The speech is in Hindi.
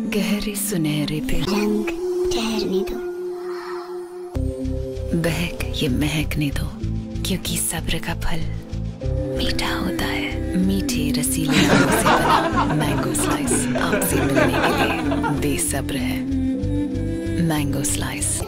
गहरे सुनहरे पे रंग ठहरने दो, बहक ये महकने दो, क्योंकि सब्र का फल मीठा होता है। मीठे रसीले आमों से बना मैंगो स्लाइस आपसे मिलने के लिए बेसब्र है। Mango slice.